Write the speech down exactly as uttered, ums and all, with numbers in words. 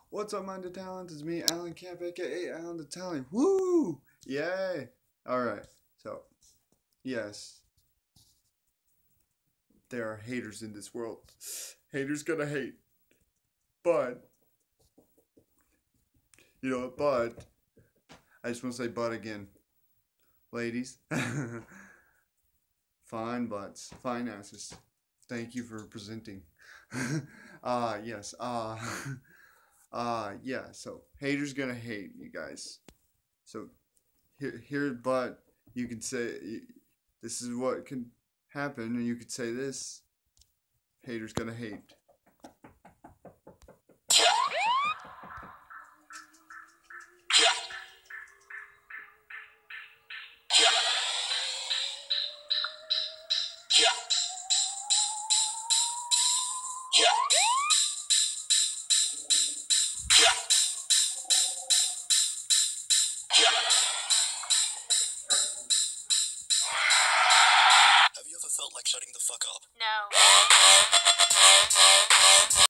What's up, Allendatalent? It's me, Alan Camp, aka Allendatalent. Woo! Yay! Alright, so, yes. There are haters in this world. Haters gonna hate. But, you know what, but, I just want to say but again. Ladies. Fine butts. Fine asses. Thank you for presenting. Ah, uh, yes. Ah. Uh, Uh, yeah, so haters gonna hate, you guys. So here, here, but you can say this is what can happen, and you could say this: haters gonna hate. Have you ever felt like shutting the fuck up? No.